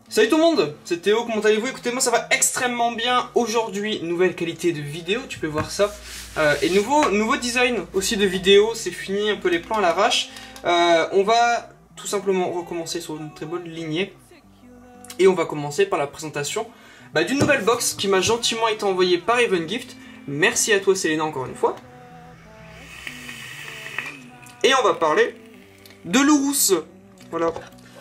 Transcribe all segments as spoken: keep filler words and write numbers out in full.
Salut tout le monde, c'est Théo, comment allez-vous? Écoutez, moi ça va extrêmement bien. Aujourd'hui, nouvelle qualité de vidéo, tu peux voir ça. Euh, et nouveau, nouveau design aussi de vidéo, c'est fini un peu les plans à l'arrache. Euh, on va tout simplement recommencer sur une très bonne lignée. Et on va commencer par la présentation bah, d'une nouvelle box qui m'a gentiment été envoyée par Evengift. Merci à toi Selena encore une fois. Et on va parler de l'Urus. Voilà.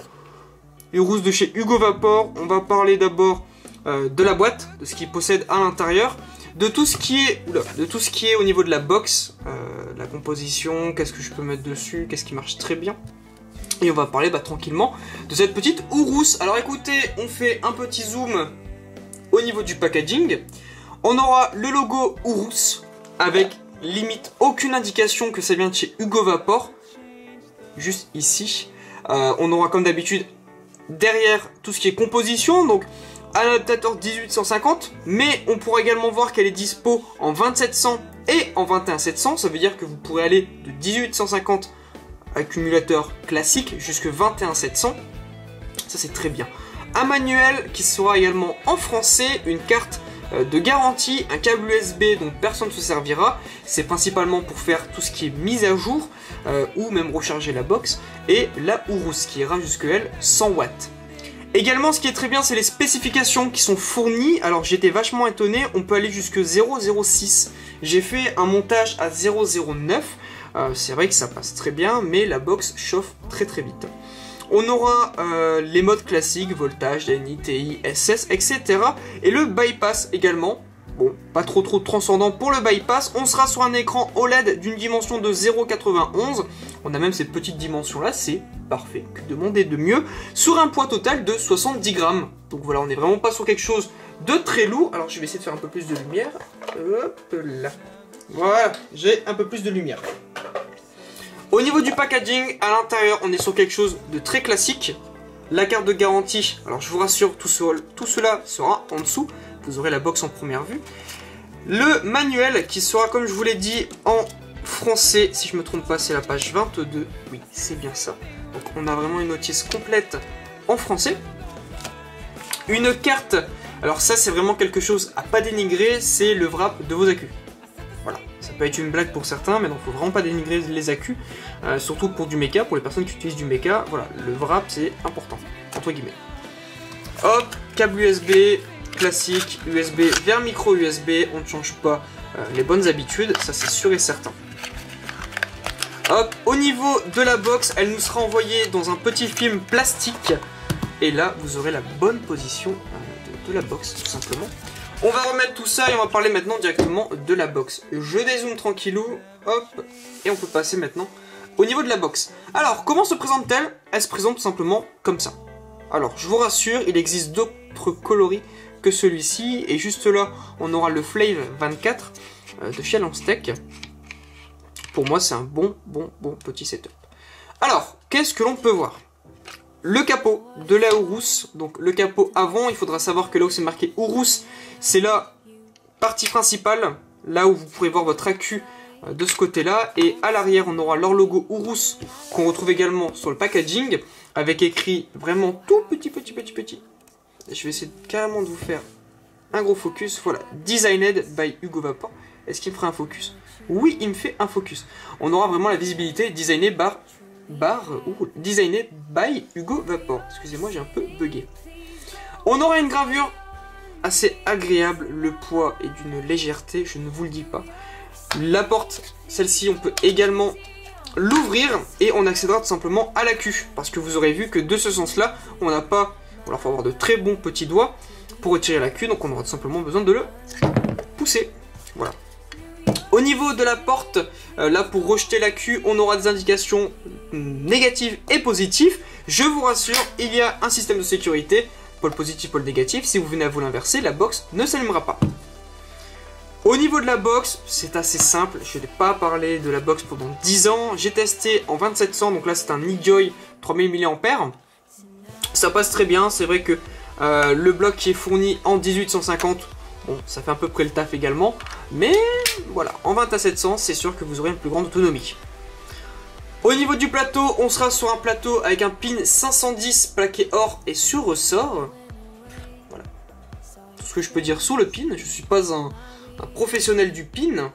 Urus de chez Hugo Vapor. On va parler d'abord euh, de la boîte, de ce qu'il possède à l'intérieur, de tout ce qui est, oula, de tout ce qui est au niveau de la box, euh, la composition, qu'est-ce que je peux mettre dessus, qu'est-ce qui marche très bien. Et on va parler bah, tranquillement de cette petite Urus. Alors écoutez, on fait un petit zoom au niveau du packaging. On aura le logo Urus avec limite aucune indication que ça vient de chez Hugo Vapor. Juste ici. Euh, on aura comme d'habitude derrière tout ce qui est composition, donc un adaptateur dix-huit cent cinquante, mais on pourra également voir qu'elle est dispo en vingt-sept cents et en vingt et un sept cents, ça veut dire que vous pourrez aller de dix-huit cent cinquante accumulateur classique jusque vingt et un sept cents, ça c'est très bien. Un manuel qui sera également en français, une carte de garantie, un câble U S B dont personne ne se servira, c'est principalement pour faire tout ce qui est mise à jour euh, ou même recharger la box, et la Urus qui ira jusque elle cent watts. Également ce qui est très bien c'est les spécifications qui sont fournies, alors j'étais vachement étonné, on peut aller jusque zéro virgule zéro six, j'ai fait un montage à zéro virgule zéro neuf, euh, c'est vrai que ça passe très bien mais la box chauffe très très vite. On aura euh, les modes classiques, voltage, D N I, T I, S S, et cetera. Et le bypass également. Bon, pas trop trop transcendant pour le bypass. On sera sur un écran O L E D d'une dimension de zéro virgule quatre-vingt-onze. On a même ces petites dimensions là, c'est parfait. Que demander de mieux? Sur un poids total de soixante-dix grammes. Donc voilà, on n'est vraiment pas sur quelque chose de très lourd. Alors je vais essayer de faire un peu plus de lumière. Hop là. Voilà, j'ai un peu plus de lumière. Au niveau du packaging, à l'intérieur, on est sur quelque chose de très classique. La carte de garantie, alors je vous rassure, tout, ce, tout cela sera en dessous. Vous aurez la box en première vue. Le manuel qui sera, comme je vous l'ai dit, en français. Si je ne me trompe pas, c'est la page vingt-deux. Oui, c'est bien ça. Donc on a vraiment une notice complète en français. Une carte, alors ça c'est vraiment quelque chose à pas dénigrer, c'est le wrap de vos accus. Voilà, ça peut être une blague pour certains, mais non, faut vraiment pas dénigrer les accus, euh, surtout pour du méca, pour les personnes qui utilisent du méca, voilà, le wrap c'est important, entre guillemets. Hop, câble U S B, classique, U S B vers micro U S B, on ne change pas euh, les bonnes habitudes, ça c'est sûr et certain. Hop, au niveau de la box, elle nous sera envoyée dans un petit film plastique, et là vous aurez la bonne position euh, de, de la box, tout simplement. On va remettre tout ça et on va parler maintenant directement de la box. Je dézoome tranquillou, hop, et on peut passer maintenant au niveau de la box. Alors, comment se présente-t-elle? Elle se présente tout simplement comme ça. Alors, je vous rassure, il existe d'autres coloris que celui-ci, et juste là, on aura le Flave vingt-quatre euh, de chez Lanstech. Pour moi, c'est un bon, bon, bon petit setup. Alors, qu'est-ce que l'on peut voir? Le capot de la Urus, donc le capot avant, il faudra savoir que là où c'est marqué Urus, c'est la partie principale, là où vous pourrez voir votre accu de ce côté-là, et à l'arrière on aura leur logo Urus, qu'on retrouve également sur le packaging, avec écrit vraiment tout petit, petit, petit, petit. Je vais essayer carrément de vous faire un gros focus, voilà, Designed by Hugo Vapor. Est-ce qu'il me fera un focus? Oui, il me fait un focus. On aura vraiment la visibilité Designé par... Bar ou designé by Hugo Vapor. Excusez-moi, j'ai un peu bugué. On aura une gravure assez agréable. Le poids est d'une légèreté, je ne vous le dis pas. La porte, celle-ci, on peut également l'ouvrir et on accédera tout simplement à l'accu. Parce que vous aurez vu que de ce sens-là, on n'a pas... Alors, il faut avoir de très bons petits doigts pour retirer l'accu. Donc, on aura tout simplement besoin de le pousser. Voilà. Au niveau de la porte, euh, là pour rejeter l'accu, on aura des indications négatives et positives. Je vous rassure, il y a un système de sécurité, pôle positif, pôle négatif. Si vous venez à vous l'inverser, la box ne s'allumera pas. Au niveau de la box, c'est assez simple. Je n'ai pas parlé de la box pendant dix ans. J'ai testé en vingt-sept cents, donc là c'est un eJoy trois mille milliampères. Ça passe très bien, c'est vrai que euh, le bloc qui est fourni en dix-huit cent cinquante, bon, ça fait à peu près le taf également, mais voilà, en vingt à sept cents, c'est sûr que vous aurez une plus grande autonomie. Au niveau du plateau, on sera sur un plateau avec un pin cinq cent dix plaqué or et sur ressort. que je peux dire sur le pin. Je suis pas un, un professionnel du pin.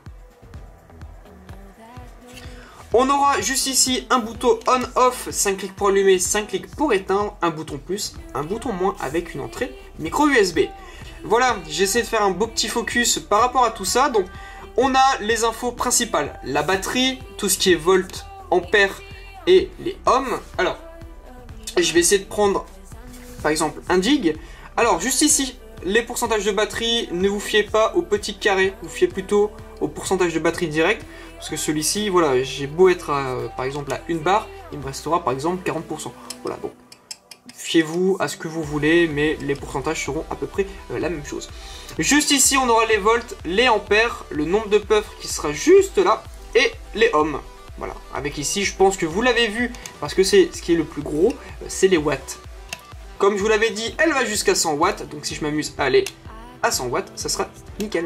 On aura juste ici un bouton on-off, cinq clics pour allumer, cinq clics pour éteindre, un bouton plus, un bouton moins avec une entrée micro U S B. Voilà, j'essaie de faire un beau petit focus par rapport à tout ça. Donc, on a les infos principales, la batterie, tout ce qui est volt, ampère et les ohms. Alors, je vais essayer de prendre, par exemple, un dig. Alors, juste ici, les pourcentages de batterie, ne vous fiez pas au petit carré, vous fiez plutôt au pourcentage de batterie direct. Parce que celui-ci, voilà, j'ai beau être à, par exemple à une barre, il me restera par exemple quarante pour cent. Voilà, donc fiez-vous à ce que vous voulez, mais les pourcentages seront à peu près euh, la même chose. Juste ici, on aura les volts, les ampères, le nombre de puffs qui sera juste là, et les ohms. Voilà, avec ici, je pense que vous l'avez vu, parce que c'est ce qui est le plus gros, euh, c'est les watts. Comme je vous l'avais dit, elle va jusqu'à cent watts, donc si je m'amuse à aller à cent watts, ça sera nickel.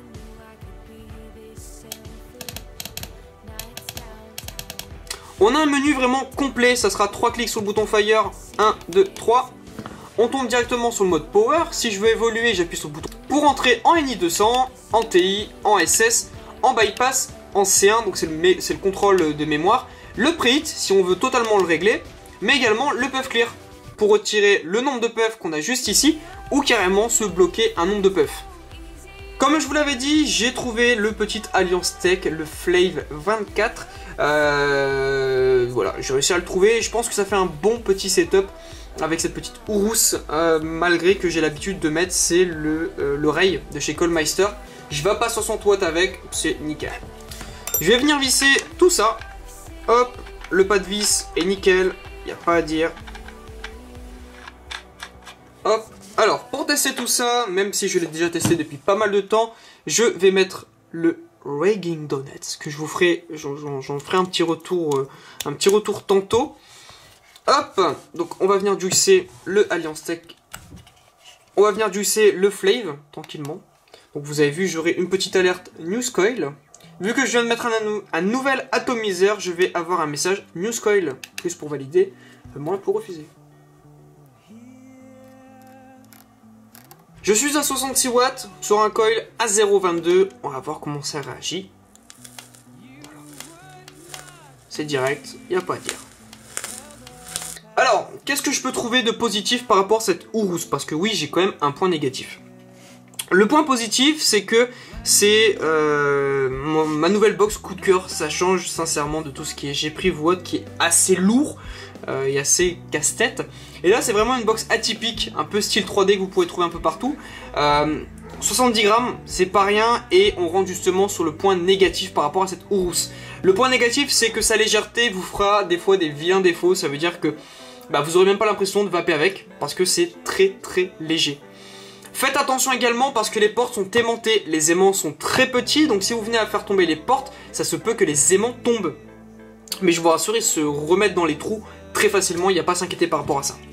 On a un menu vraiment complet, ça sera trois clics sur le bouton Fire, un, deux, trois. On tombe directement sur le mode Power. Si je veux évoluer, j'appuie sur le bouton pour entrer en N I deux cents, en T I, en S S, en Bypass, en C un, donc c'est le, le contrôle de mémoire. Le Preheat, si on veut totalement le régler, mais également le Puff Clear, pour retirer le nombre de puffs qu'on a juste ici, ou carrément se bloquer un nombre de puffs. Comme je vous l'avais dit, j'ai trouvé le petit Alliance Tech, le Flave vingt-quatre. Euh, voilà, j'ai réussi à le trouver. Je pense que ça fait un bon petit setup avec cette petite Urus, euh, malgré que j'ai l'habitude de mettre, c'est l'oreille euh, de chez Callmeister. Je vais pas soixante watts avec, c'est nickel. Je vais venir visser tout ça. Hop, le pas de vis est nickel, il n'y a pas à dire. Hop. Alors, pour tester tout ça, même si je l'ai déjà testé depuis pas mal de temps, je vais mettre le Raging Donuts, que je vous ferai, j'en ferai un petit retour, euh, un petit retour tantôt. Hop, donc on va venir juicer le Alliance Tech, on va venir juicer le Flave, tranquillement. Donc vous avez vu, j'aurai une petite alerte News Coil. Vu que je viens de mettre un, un nouvel atomiseur, je vais avoir un message News Coil, plus pour valider, moins pour refuser. Je suis à soixante-six watts sur un coil à zéro virgule vingt-deux. On va voir comment ça réagit. Voilà. C'est direct, il n'y a pas à dire. Alors, qu'est-ce que je peux trouver de positif par rapport à cette Urus? Parce que oui, j'ai quand même un point négatif. Le point positif, c'est que c'est euh, ma nouvelle box coup de cœur. Ça change sincèrement de tout ce qui est G P R I V Watt, qui est assez lourd euh, et assez casse-tête. Et là, c'est vraiment une box atypique, un peu style trois D que vous pouvez trouver un peu partout. Euh, soixante-dix grammes, c'est pas rien, et on rentre justement sur le point négatif par rapport à cette Urus. Le point négatif, c'est que sa légèreté vous fera des fois des vilains défauts. Ça veut dire que bah, vous aurez même pas l'impression de vaper avec, parce que c'est très très léger. Faites attention également parce que les portes sont aimantées, les aimants sont très petits, donc si vous venez à faire tomber les portes, ça se peut que les aimants tombent. Mais je vous rassure, ils se remettent dans les trous très facilement, il n'y a pas à s'inquiéter par rapport à ça.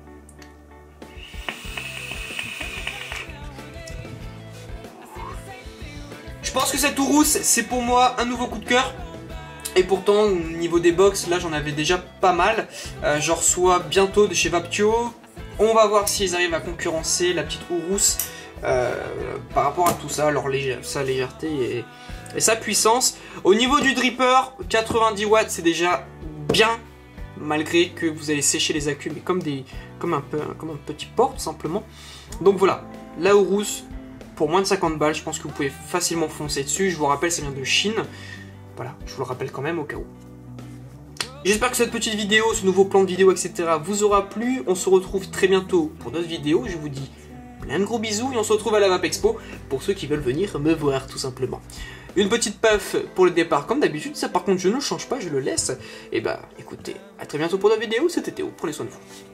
Je pense que cette Urus, c'est pour moi un nouveau coup de cœur. Et pourtant, au niveau des box, là j'en avais déjà pas mal. Euh, J'en reçois bientôt de chez Vaptio. On va voir s'ils arrivent à concurrencer la petite Urus euh, par rapport à tout ça, leur légère, sa légèreté et, et sa puissance. Au niveau du dripper, quatre-vingt-dix watts, c'est déjà bien, malgré que vous allez sécher les accus, mais comme, des, comme, un, peu, comme un petit port, tout simplement. Donc voilà, la Urus, pour moins de cinquante balles, je pense que vous pouvez facilement foncer dessus. Je vous rappelle, ça vient de Chine. Voilà, je vous le rappelle quand même au cas où. J'espère que cette petite vidéo, ce nouveau plan de vidéo, et cetera vous aura plu. On se retrouve très bientôt pour d'autres vidéos. Je vous dis plein de gros bisous et on se retrouve à la Vapexpo pour ceux qui veulent venir me voir tout simplement. Une petite puff pour le départ comme d'habitude. Ça par contre je ne change pas, je le laisse. Et bah écoutez, à très bientôt pour d'autres vidéos. C'était Théo, prenez soin de vous.